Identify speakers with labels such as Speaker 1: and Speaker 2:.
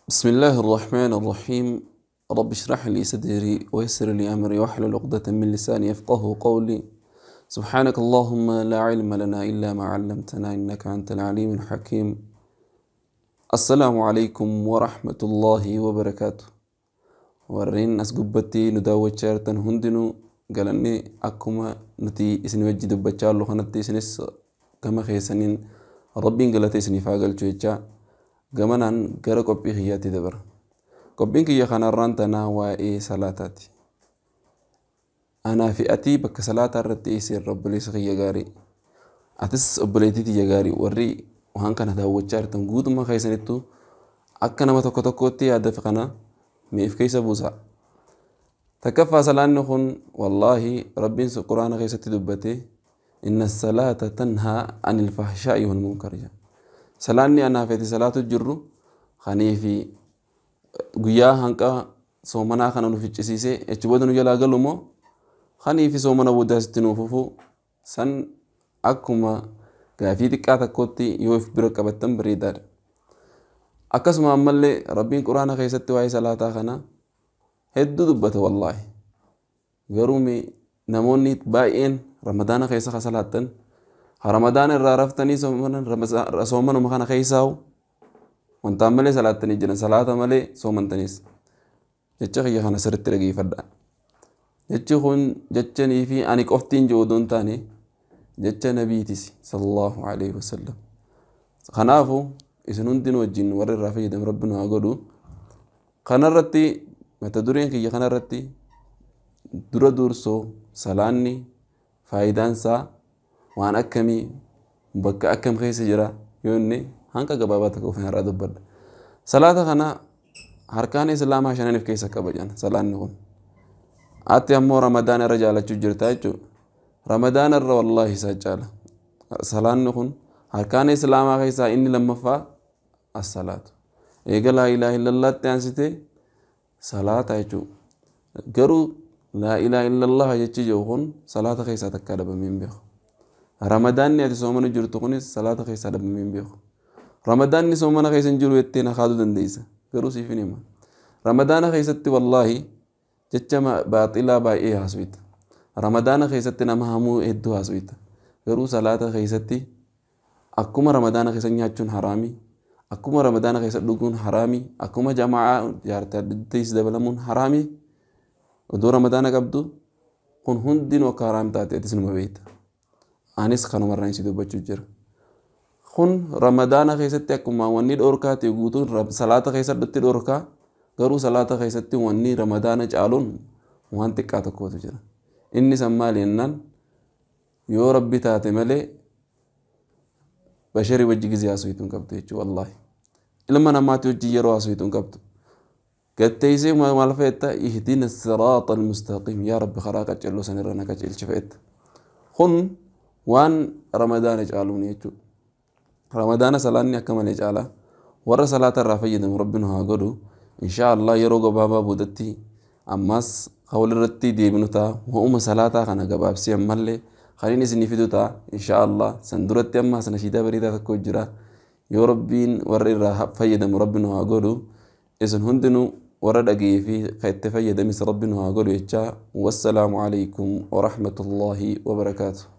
Speaker 1: بسم الله الرحمن الرحيم. رب اشرح لي صدري ويسر لي أمري واحلل عقدة من لساني يفقه قولي. سبحانك اللهم لا علم لنا إلا ما علمتنا إنك أنت العليم الحكيم. السلام عليكم ورحمة الله وبركاته. ورين أسقبتي نداوة شارتن هندنو قالني أكما نتي اسني وجد بچالو خنتي سنس كما خيسنين ربين قالتي اسني فاقل جويتشا gamanan gara qophii kiyyaatti dabara. Qophiin kiyya kanarraan tanaa waa'ee salaataati. Anaa fi atii bakka salaataa irratti eesseerra obboleessa kiyya gaarii. Atis obboleettii tiyya gaarii warri waan kana daawwachaa jirtan guutummaa keessanittuu akka nama tokko tokkootti yaada kana miif keessa buusa. Takkaffaa salaanni kun wallaahi rabbiin quraana keessatti dubbate inna salaata tanhaa anil fahshaa'i wal munkar. Salaanni anaa fi salaatu jirru kanii fi guyyaa hanqa soomanaa kana nu ficcisiisee achi booda nu jalaa galu moo kanii fi soomana boodaa sitti nuuf fufu san akkuma gaafii xiqqaa tokkotti yoo if bira qabattan bareedaadha. Akkasuma ammallee rabbiin quraana keessatti waa'ee salaataa kana hedduu dubbata wallaahi. Garuu namoonni baay'een ramadaana keessa ka salaattan Ramadaan irraa raftanii soomanuma kana keessaa'u wantaan malee salaattanii jiran salaata malee soomantanis jecha kiyya kana sirriitti dhageeffadha. Jechi kun jechanii fi ani qoftiin jiru odoon taane jecha nabiitis sallallahu alaihi wasallam. Kanaafu isin hundin wajjin warra irraa fayyadamu rabbi nu haa godhu. Kanarratti mata dureen kiyya kanarratti dura dursoo salaanni faayidaansaa waan akkamii bakka akkam keessa jira yoo inni hanqa gabaabaa tokko ofin irraa dubbadha. Salaata kana harkaan islaamaa shananiif keessa qaba jedhan salaanni kun. Ati ammoo ramadaana irra jaalachuu jirta jechuudha. Ramadaana irra wallaahi isaa caala. Salaanni kun harkaan islaamaa keessaa inni lammaffaa as-salaatu. Eega laa ilaaha illallaatti aansitee salaata jechuudha. Garuu laa ilaaha illallah jechi jiru kun salaata keessaa takka dhabamee hin beeku. Ramadaanni ati soomana jirtu kunis salaata keessaa dhabamee hin beeku. Ramadaanni soomana keessa hin jiru jettee na kaaduu dandeessa. Garuu siif hin hima. Ramadaana keessatti wallaahi jecha baaxilaa baay'ee haasawita. Ramadaana keessatti nama hamuu hedduu haasawita. Garuu salaata keessatti akkuma ramadaana keessa nyaachuun haraami. Akkuma ramadaana keessa dhuguun haraami. Akkuma jamaa jaartaa addattis dabalamuun haraami. Odoo ramadaana qabdu kun hundinuu akka haraam taate atis numa beekta. Anis kanumarraan si dubbachuu jira. Kun ramadaana keessatti akkuma wanni dhoorkaa ta'e guutuun salaata keessatti dhoorkaa garuu salaata keessatti wanni ramadaana caaluun waan xiqqaa tokkotu jira. Inni san maali jennaan yoo rabbi taate malee basharii wajji gizee haasawuu hin qabdu jechuudha wallaahi. Ilma namaatti wajji yeroo haasawuu hin qabdu. Gatteessee maal fe'etta ihdina siraata almustaqiim yaa rabbi karaa qaccalloo sanirra na qaceelchi fe'etta. Kun waan ramadaana caaluun jechuudha. Ramadaana salaanni akka malee caala. Warra salaata irraa fayyadamu rabbi nu haa godhu. Inshaallah yeroo gabaabaa boodatti ammas hawla irratti deebinu ta'a. Wa'uma salaataa kana gabaabsee ammallee kan inni isinii fidu ta'a. Inshaallah san duratti ammas nashiidaa bareedaa tokko jira. Yoo rabbiin warra irraa fayyadamu rabbi nu haa godhu. Isin hundinuu warra dhaga'ee fi kan itti fayyadamis rabbi nu haa godhu jecha. Wassalaamu alaikum wa rahmatullahi wa barakaatuh.